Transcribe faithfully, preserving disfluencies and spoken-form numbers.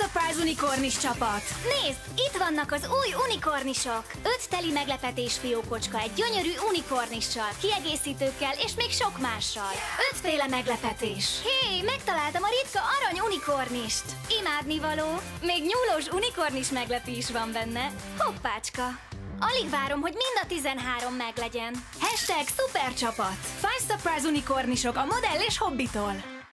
Surprise unikornis csapat! Nézd, itt vannak az új unikornisok! Öt teli meglepetés fiókocska egy gyönyörű unikornissal, kiegészítőkkel és még sok mással. Ötféle meglepetés! Hé, megtaláltam a ritka arany unikornist! Imádnivaló! Még nyúlós unikornis meglepi is van benne. Hoppácska! Alig várom, hogy mind a tizenhárom meglegyen. Hashtag szupercsapat! Five Surprise unikornisok a modell és hobbitól!